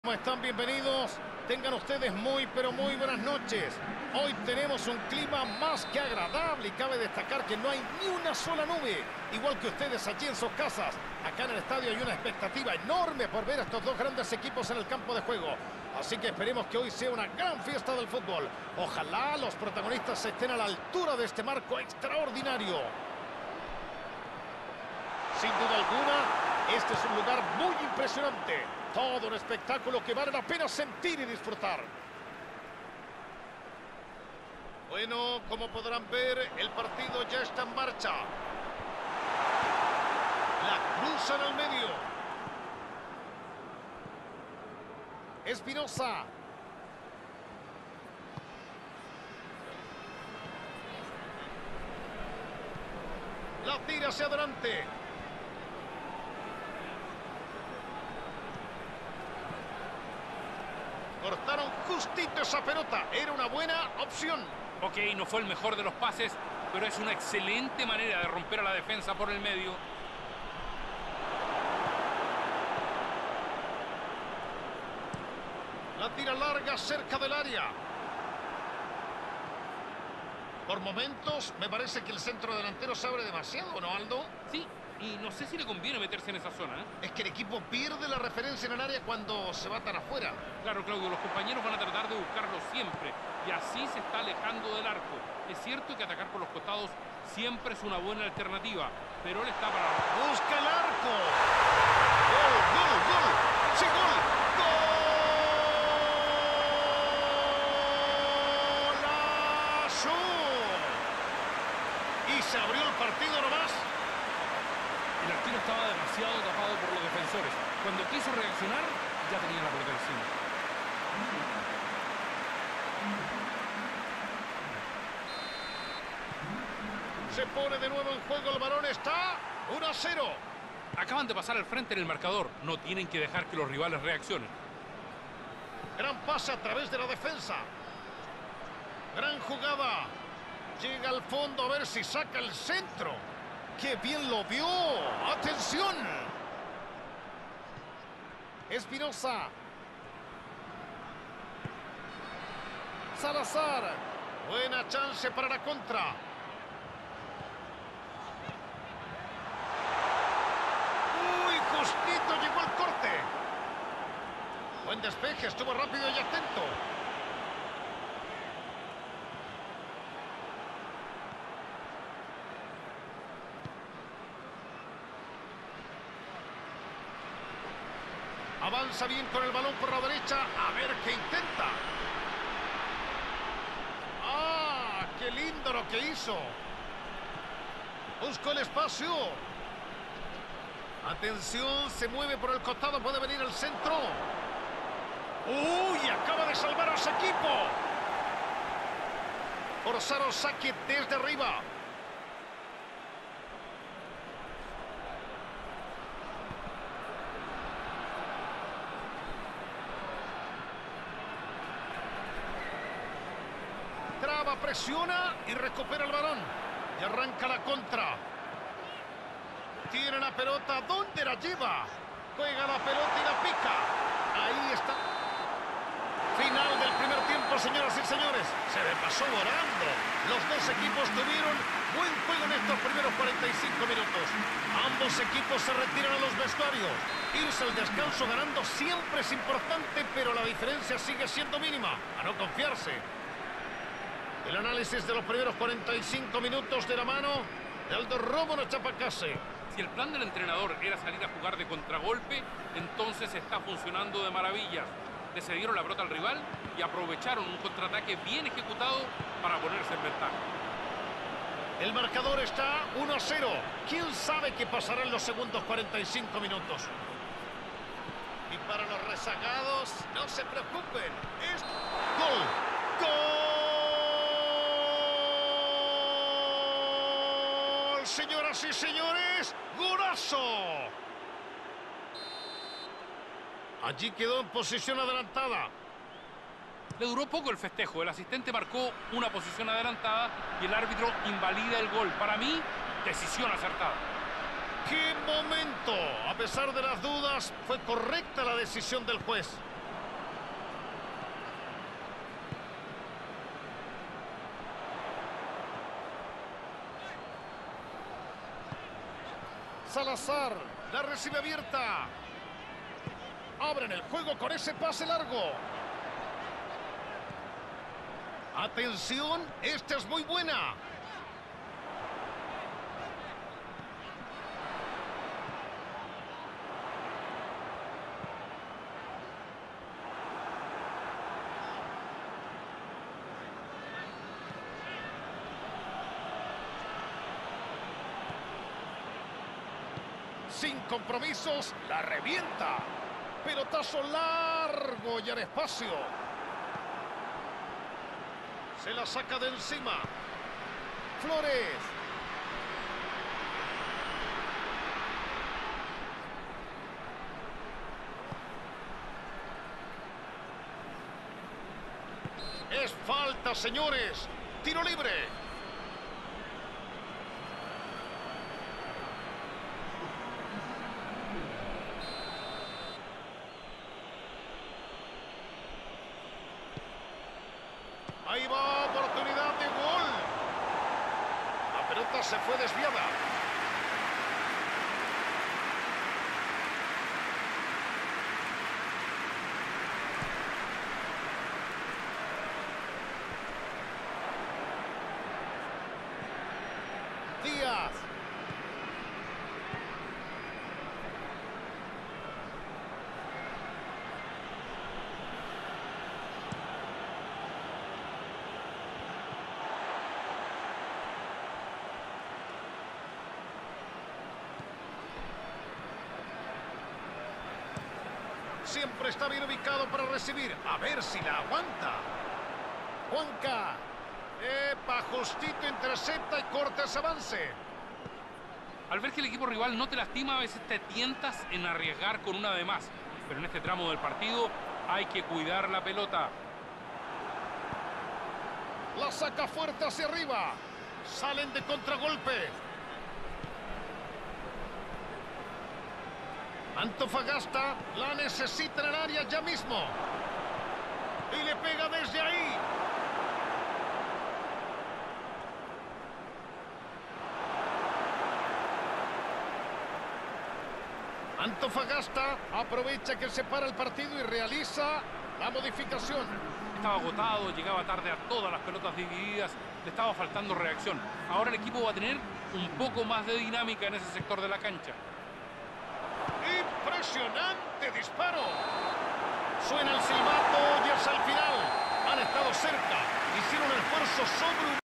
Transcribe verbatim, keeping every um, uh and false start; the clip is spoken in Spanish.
¿Cómo están? Bienvenidos. Tengan ustedes muy, pero muy buenas noches. Hoy tenemos un clima más que agradable y cabe destacar que no hay ni una sola nube. Igual que ustedes allí en sus casas. Acá en el estadio hay una expectativa enorme por ver a estos dos grandes equipos en el campo de juego. Así que esperemos que hoy sea una gran fiesta del fútbol. Ojalá los protagonistas estén a la altura de este marco extraordinario. Sin duda alguna, este es un lugar muy impresionante. Todo un espectáculo que vale la pena sentir y disfrutar. Bueno, como podrán ver, el partido ya está en marcha. La cruzan al medio. Espinosa. La tira hacia adelante. Cortaron justito esa pelota. Era una buena opción. Ok, no fue el mejor de los pases, pero es una excelente manera de romper a la defensa por el medio. La tira larga cerca del área. Por momentos me parece que el centro delantero se abre demasiado, ¿no, Aldo? Sí, y no sé si le conviene meterse en esa zona, ¿eh? Es que el equipo pierde la referencia en el área cuando se va tan afuera. Claro, Claudio, los compañeros van a tratar de buscarlo siempre y así se está alejando del arco. Es cierto que atacar por los costados siempre es una buena alternativa, pero él está para... ¡Busca el arco! ¡Gol, gol, gol! ¡Sí, gol! ¡Golazo! Y se abrió el partido nomás. El arquero estaba demasiado tapado por los defensores. Cuando quiso reaccionar, ya tenía la pelota encima. Se pone de nuevo en juego, el balón está uno a cero. Acaban de pasar al frente en el marcador. No tienen que dejar que los rivales reaccionen. Gran pase a través de la defensa. Gran jugada. Llega al fondo a ver si saca el centro. ¡Qué bien lo vio! ¡Atención! Espinosa. Salazar. Buena chance para la contra. ¡Uy! Justito llegó el corte. Buen despeje, estuvo rápido y atento. Avanza bien con el balón por la derecha. A ver qué intenta. ¡Ah! ¡Qué lindo lo que hizo! Buscó el espacio. Atención, se mueve por el costado. Puede venir al centro. ¡Uy! Acaba de salvar a su equipo. Forzaron saque desde arriba. Traba, presiona y recupera el balón. Y arranca la contra. Tiene la pelota. ¿Dónde la lleva? Juega la pelota y la pica. Ahí está. Final del primer tiempo, señoras y señores. Se le pasó volando. Los dos equipos tuvieron buen juego en estos primeros cuarenta y cinco minutos. Ambos equipos se retiran a los vestuarios. Irse al descanso ganando siempre es importante, pero la diferencia sigue siendo mínima. A no confiarse. El análisis de los primeros cuarenta y cinco minutos de la mano de Aldo Rómulo Chapacase. Si el plan del entrenador era salir a jugar de contragolpe, entonces está funcionando de maravillas. Le cedieron la pelota al rival y aprovecharon un contraataque bien ejecutado para ponerse en ventaja. El marcador está uno a cero. ¿Quién sabe qué pasará en los segundos cuarenta y cinco minutos? Y para los rezagados, no se preocupen. Es gol. ¡Gol! Señoras y señores, ¡golazo! Allí quedó en posición adelantada. Le duró poco el festejo. El asistente marcó una posición adelantada y el árbitro invalida el gol. Para mí, decisión acertada. ¡Qué momento! A pesar de las dudas, fue correcta la decisión del juez. Salazar la recibe abierta. Abren el juego con ese pase largo. Atención, esta es muy buena. Sin compromisos, la revienta. Pelotazo largo y al espacio. Se la saca de encima. Flores. Es falta, señores. Tiro libre. Ahí va, oportunidad de gol. La pelota se fue desviada. Díaz. Siempre está bien ubicado para recibir. A ver si la aguanta. Juanca. Epa, justito intercepta y corta ese avance. Al ver que el equipo rival no te lastima, a veces te tientas en arriesgar con una de más. Pero en este tramo del partido hay que cuidar la pelota. La saca fuerte hacia arriba. Salen de contragolpe. Antofagasta la necesita en el área ya mismo. Y le pega desde ahí. Antofagasta aprovecha que se para el partido y realiza la modificación. Estaba agotado, llegaba tarde a todas las pelotas divididas, le estaba faltando reacción. Ahora el equipo va a tener un poco más de dinámica en ese sector de la cancha. ¡Impresionante disparo! Suena el silbato y es al final. Han estado cerca, hicieron el esfuerzo sobre